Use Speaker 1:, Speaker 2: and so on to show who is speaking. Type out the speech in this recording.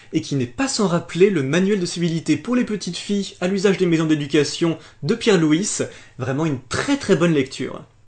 Speaker 1: et qui n'est pas sans rappeler le manuel de civilité pour les petites filles à l'usage des maisons d'éducation de Pierre Louis, vraiment une très très bonne lecture.